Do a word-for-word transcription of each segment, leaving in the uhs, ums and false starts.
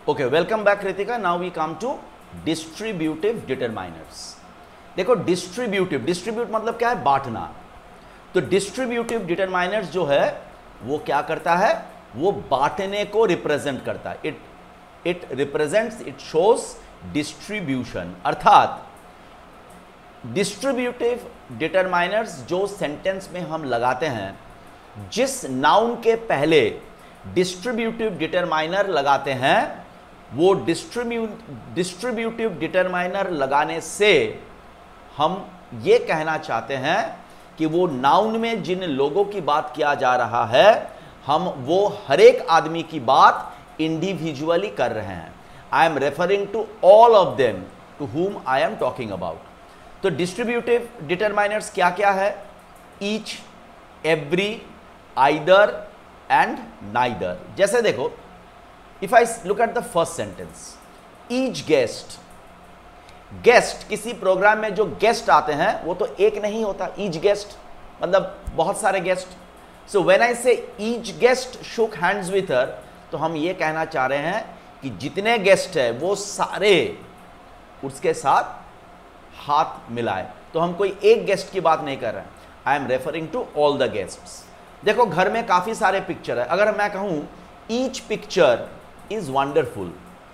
Okay, welcome back Kritika. Now we come to distributive determiners. देखो distributive, distribute मतलब क्या है? बांटना। तो डिस्ट्रीब्यूटिव डिटरमाइनर्स जो है वो क्या करता है? वो बांटने को रिप्रेजेंट करता है। It it represents, it shows distribution. अर्थात डिस्ट्रीब्यूटिव डिटरमाइनर्स जो सेंटेंस में हम लगाते हैं, जिस नाउन के पहले डिस्ट्रीब्यूटिव डिटरमाइनर लगाते हैं, वो डिस्ट्रीब्यू डिस्ट्रीब्यूटिव डिटरमाइनर लगाने से हम ये कहना चाहते हैं कि वो नाउन में जिन लोगों की बात किया जा रहा है, हम वो हर एक आदमी की बात इंडिविजुअली कर रहे हैं। I am referring to all of them to whom I am talking about. तो डिस्ट्रीब्यूटिव डिटरमाइनर्स क्या क्या है? Each, every, either and neither. जैसे देखो, if I look at the first sentence, each guest. Guest, किसी प्रोग्राम में जो guest आते हैं वो तो एक नहीं होता, ईच गेस्ट मतलब बहुत सारे guest. So when I say each guest shook hands with her, तो हम ये कहना चाह रहे हैं कि जितने गेस्ट है वो सारे उसके साथ हाथ मिलाए। तो हम कोई एक गेस्ट की बात नहीं कर रहे हैं, I am referring to all the guests. देखो घर में काफी सारे पिक्चर है, अगर मैं कहूं ईच पिक्चर इज वंडरफुल,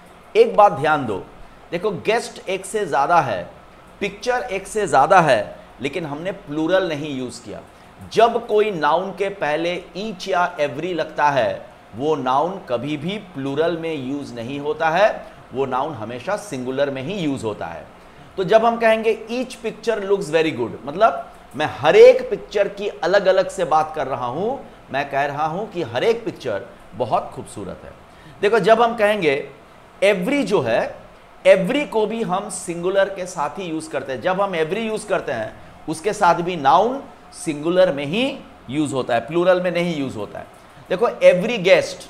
एक बात ध्यान दो, देखो गेस्ट एक से ज्यादा है, पिक्चर एक से ज्यादा है, लेकिन हमने प्लूरल नहीं यूज किया। जब कोई नाउन के पहले ईच या एवरी लगता है, वो नाउन कभी भी प्लूरल में यूज नहीं होता है, वो नाउन हमेशा सिंगुलर में ही यूज होता है। तो जब हम कहेंगे each picture looks very good, मतलब मैं हर एक पिक्चर की अलग अलग से बात कर रहा हूं, मैं कह रहा हूं कि हर एक पिक्चर बहुत खूबसूरत है। देखो जब हम कहेंगे एवरी, जो है एवरी को भी हम सिंगुलर के साथ ही यूज करते हैं। जब हम एवरी यूज करते हैं उसके साथ भी नाउन सिंगुलर में ही यूज होता है, प्लूरल में नहीं यूज होता है। देखो every guest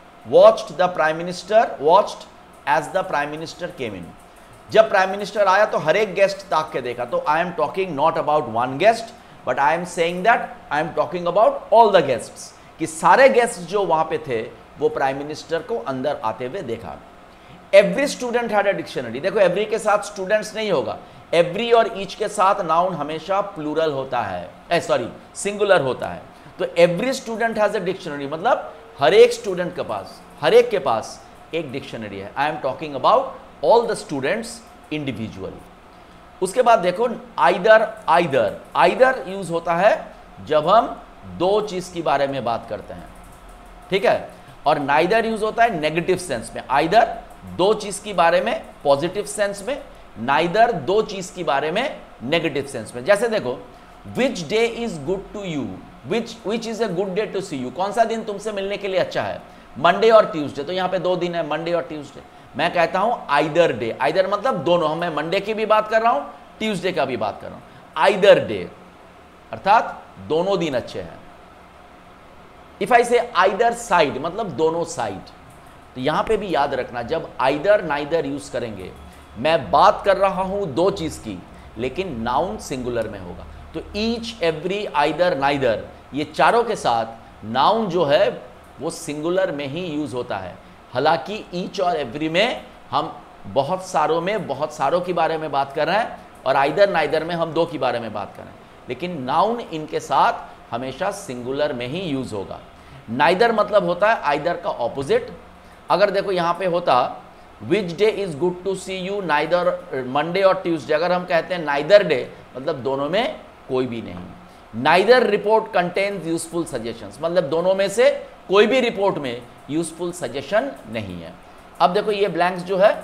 watched the prime minister, watched as the prime minister came in. जब प्राइम मिनिस्टर आया तो हर एक गेस्ट ताक के देखा। तो I am talking not about one guest, but I am saying that I am talking about all the guests, कि सारे गेस्ट जो वहां पे थे वो प्राइम मिनिस्टर को अंदर आते हुए देखा। Every student had a dictionary. देखो एवरी के साथ स्टूडेंट्स नहीं होगा, एवरी और ईच के साथ नाउन हमेशा प्लूरल होता है, सॉरी सिंगुलर होता है। तो every student has a dictionary, मतलब हर एक स्टूडेंट के पास, हर एक के पास एक डिक्शनरी है। I am talking about all the students individually. उसके बाद देखो आइदर, आइदर आइदर यूज होता है जब हम दो चीज के बारे में बात करते हैं, ठीक है। और नाइदर यूज होता है नेगेटिव सेंस में। आइदर दो चीज के बारे में पॉजिटिव सेंस में, नाइदर दो चीज के बारे में नेगेटिव सेंस में। जैसे देखो which day is good to you, which which is a good day to see you. कौन सा दिन तुमसे मिलने के लिए अच्छा है? मंडे और ट्यूसडे। तो यहां पे दो दिन है, मंडे और ट्यूसडे। मैं कहता हूं आइदर डे, आइदर मतलब दोनों, मैं मंडे की भी बात कर रहा हूं, ट्यूसडे का भी बात कर रहा हूं। आइदर डे अर्थात दोनों दिन अच्छे हैं। इफ आई से आइदर साइड मतलब दोनों साइड। तो यहां पे भी याद रखना, जब आइदर नाइदर यूज करेंगे, मैं बात कर रहा हूं दो चीज की, लेकिन नाउन सिंगुलर में होगा। तो ईच, एवरी, आइदर, नाइदर, ये चारों के साथ नाउन जो है वो सिंगुलर में ही यूज होता है। हालांकि ईच और एवरी में हम बहुत सारों में बहुत सारों के बारे में बात कर रहे हैं, और आइदर नाइदर में हम दो के बारे में बात कर रहे हैं, लेकिन नाउन इनके साथ हमेशा सिंगुलर में ही यूज होगा। नाइदर मतलब होता है आइदर का ऑपोजिट। अगर देखो यहां पे होता which day is good to see you, neither Monday और ट्यूसडे, अगर हम कहते हैं नाइदर डे मतलब दोनों में कोई भी नहीं। Neither report contains useful suggestions, मतलब दोनों में से कोई भी रिपोर्ट में यूजफुल सजेशन नहीं है। अब देखो ये ब्लैंक्स जो है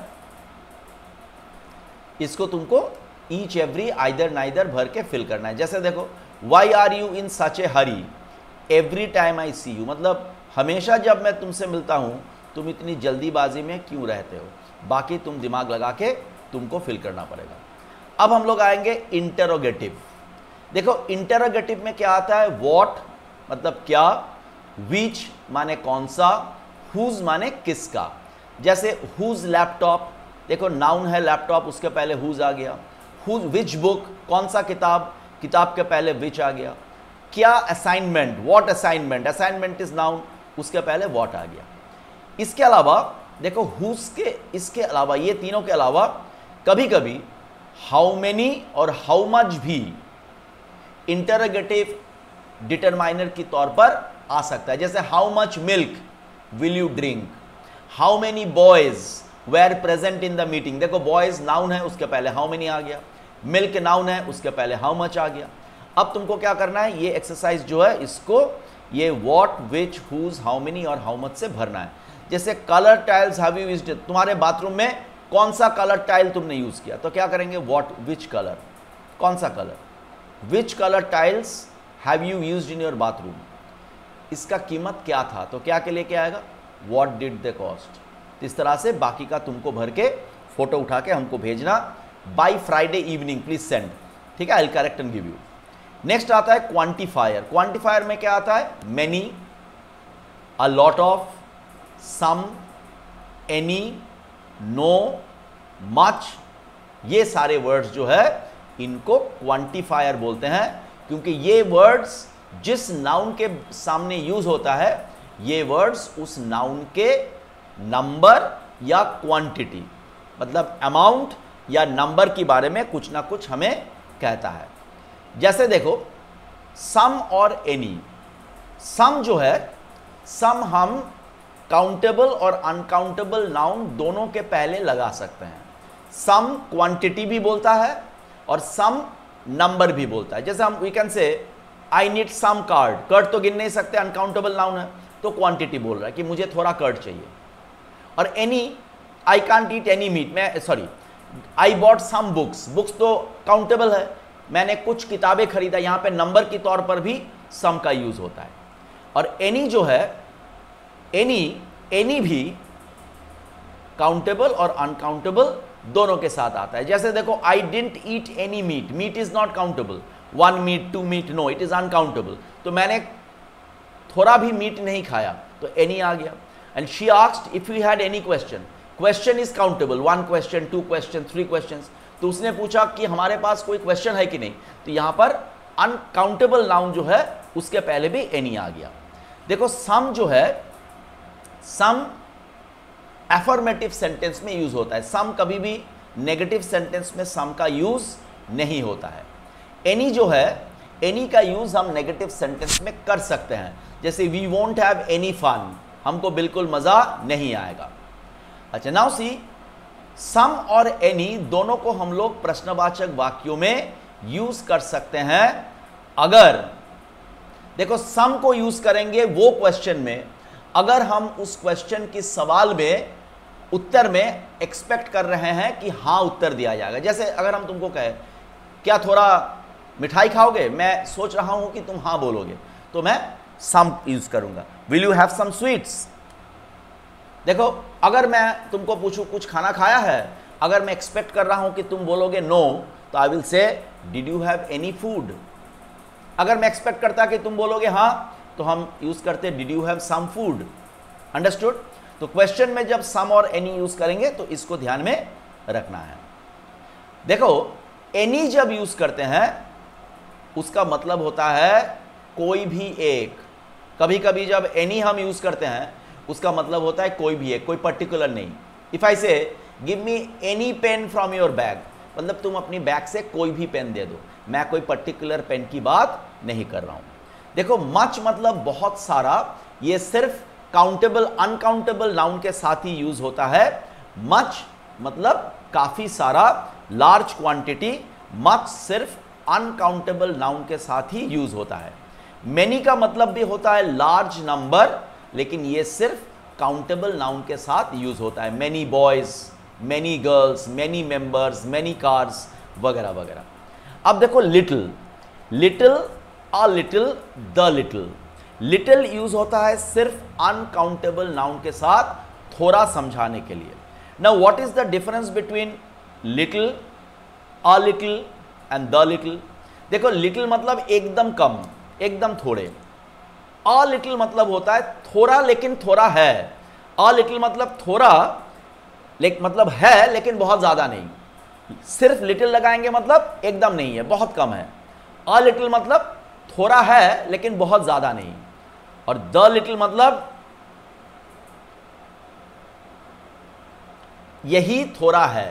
इसको तुमको ईच, एवरी, आइदर, नाइदर भर के फिल करना है। जैसे देखो why are you in such a hurry every time I see you, मतलब हमेशा जब मैं तुमसे मिलता हूं तुम इतनी जल्दीबाजी में क्यों रहते हो। बाकी तुम दिमाग लगा के तुमको फिल करना पड़ेगा। अब हम लोग आएंगे इंटरोगेटिव। देखो इंटरोगेटिव में क्या आता है? व्हाट मतलब क्या, विच माने कौन सा, हुज माने किसका। जैसे हुज लैपटॉप, देखो नाउन है लैपटॉप, उसके पहले हुज आ गया। हुज, विच बुक, कौन सा किताब, किताब के पहले विच आ गया। क्या assignment, what assignment, assignment is noun, उसके पहले व्हाट आ गया। इसके अलावा देखो हुज के इसके अलावा, ये तीनों के अलावा कभी कभी हाउ मेनी और हाउ मच भी इंटरोगेटिव डिटरमाइनर के तौर पर आ सकता है। जैसे how much milk will you drink, how many boys were present in the meeting. देखो बॉयज नाउन है, उसके पहले हाउ मेनी आ गया, मिल्क नाउन है, उसके पहले हाउ मच आ गया। अब तुमको क्या करना है, ये एक्सरसाइज जो है इसको ये what, which, whose, how many और हाउ मच से भरना है। जैसे colour tiles have you used, तुम्हारे बाथरूम में कौन सा कलर टाइल तुमने यूज किया, तो क्या करेंगे व्हाट, विच कलर, कौन सा colour, which colour tiles have you used in your bathroom, इसका कीमत क्या था, तो क्या के लेके आएगा व्हाट डिड द कॉस्ट। इस तरह से बाकी का तुमको भर के फोटो उठा के हमको भेजना by Friday evening, please send, ठीक है, I will correct and give you. Next आता है क्वांटिफायर। क्वांटिफायर में क्या आता है, many, a lot of, some, any, no, much, ये सारे वर्ड्स जो है इनको क्वांटिफायर बोलते हैं, क्योंकि ये वर्ड्स जिस नाउन के सामने यूज होता है, ये वर्ड्स उस नाउन के नंबर या क्वांटिटी, मतलब अमाउंट या नंबर के बारे में कुछ ना कुछ हमें कहता है। जैसे देखो सम और एनी, सम जो है, सम हम काउंटेबल और अनकाउंटेबल नाउन दोनों के पहले लगा सकते हैं। सम क्वांटिटी भी बोलता है और सम नंबर भी बोलता है। जैसे हम we can say I need some card, curd तो गिन नहीं सकते, अनकाउंटेबल नाउन है, तो क्वांटिटी बोल रहा है कि मुझे थोड़ा कर्ड चाहिए। और any, I can't eat any meat, मैं sorry I bought some books, books तो काउंटेबल है, मैंने कुछ किताबें खरीदा, यहां पे नंबर के तौर पर भी सम का यूज होता है। और एनी जो है, एनी एनी भी काउंटेबल और अनकाउंटेबल दोनों के साथ आता है। जैसे देखो I didn't eat any meat, meat is not countable, one meat, two meat, no, it is uncountable, तो मैंने थोड़ा भी मीट नहीं खाया, तो एनी आ गया। And she asked if you had any question, question is countable, one question, two question, three questions, तो उसने पूछा कि हमारे पास कोई क्वेश्चन है कि नहीं, तो यहां पर अनकाउंटेबल नाउन जो है उसके पहले भी एनी आ गया। देखो सम जो है, सम एफर्मेटिव सेंटेंस में यूज होता है, सम कभी भी नेगेटिव सेंटेंस में सम का यूज नहीं होता है। एनी जो है, एनी का यूज हम नेगेटिव सेंटेंस में कर सकते हैं, जैसे we won't have any fun, हमको बिल्कुल मजा नहीं आएगा। अच्छा नाउ सी, सम और एनी दोनों को हम लोग प्रश्नवाचक वाक्यों में यूज कर सकते हैं। अगर देखो सम को यूज करेंगे वो क्वेश्चन में अगर हम उस क्वेश्चन की सवाल में उत्तर में एक्सपेक्ट कर रहे हैं कि हाँ उत्तर दिया जाएगा। जैसे अगर हम तुमको कहे क्या थोड़ा मिठाई खाओगे, मैं सोच रहा हूं कि तुम हाँ बोलोगे, तो मैं सम यूज करूंगा, will you have some sweets. देखो अगर मैं तुमको पूछूं कुछ खाना खाया है, अगर मैं एक्सपेक्ट कर रहा हूं कि तुम बोलोगे नो, तो I will say did you have any food. अगर मैं एक्सपेक्ट करता कि तुम बोलोगे हाँ, तो हम यूज करते did you have some food. Understood. तो क्वेश्चन में जब सम और एनी यूज करेंगे तो इसको ध्यान में रखना है। देखो एनी जब यूज करते हैं उसका मतलब होता है कोई भी एक। कभी कभी जब एनी हम यूज करते हैं उसका मतलब होता है कोई भी एक, कोई पर्टिकुलर नहीं। If I say give me any pen from your bag, मतलब तुम अपनी बैग से कोई भी पेन दे दो, मैं कोई पर्टिकुलर पेन की बात नहीं कर रहा हूं। देखो मच मतलब बहुत सारा, ये सिर्फ काउंटेबल अनकाउंटेबल नाउन के साथ ही यूज होता है। मच मतलब काफी सारा, लार्ज क्वांटिटी। मच सिर्फ अनकाउंटेबल नाउन के साथ ही यूज होता है। मेनी का मतलब भी होता है लार्ज नंबर, लेकिन ये सिर्फ काउंटेबल नाउन के साथ यूज होता है। Many boys, many girls, many members, many cars वगैरह वगैरह। अब देखो little, little, a little, the little. Little use होता है सिर्फ अनकाउंटेबल नाउन के साथ थोड़ा समझाने के लिए। Now what is the difference between little, a little and the little? देखो लिटिल मतलब एकदम कम, एकदम थोड़े। अ लिटिल मतलब होता है थोड़ा लेकिन थोड़ा है। अ लिटिल मतलब थोड़ा लेकिन मतलब है लेकिन बहुत ज्यादा नहीं। सिर्फ लिटिल लगाएंगे मतलब एकदम नहीं है, बहुत कम है। अ लिटिल मतलब थोड़ा है लेकिन बहुत ज्यादा नहीं। और द लिटिल मतलब यही थोड़ा है।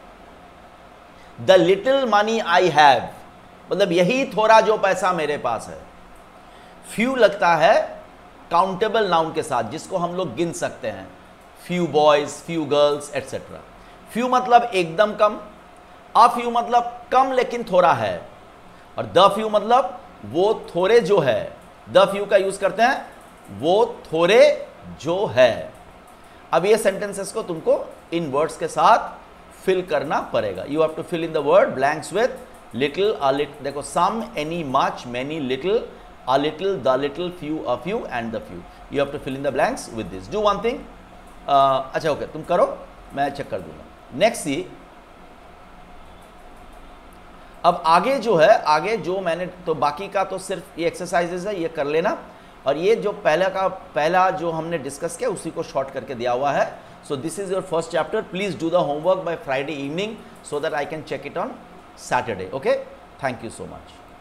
The little money I have, मतलब यही थोड़ा जो पैसा मेरे पास है। फ्यू लगता है काउंटेबल नाउन के साथ, जिसको हम लोग गिन सकते हैं, few boys, few girls etcetera. Few मतलब एकदम कम, अ फ्यू मतलब कम लेकिन थोड़ा है, और द फ्यू मतलब वो थोड़े जो है। द फ्यू का यूज करते हैं, वो थोड़े जो है। अब ये सेंटेंसेस को तुमको इन वर्ड्स के साथ फिल करना पड़ेगा। You have to fill in the word blanks with little, a little, देखो some, any, much, many, little, a little, the little, few, a few and the few. You have to fill in the blanks with this. Do one thing. uh, अच्छा okay, तुम करो, मैं check कर दूंगा। Next सी, अब आगे जो है, आगे जो मैंने तो बाकी का तो सिर्फ ये एक्सरसाइजेज है, ये कर लेना, और ये जो पहला का पहला जो हमने डिस्कस किया उसी को शॉर्ट करके दिया हुआ है। So this is your first chapter. Please do the homework by Friday evening so that I can check it on Saturday. Okay, thank you so much.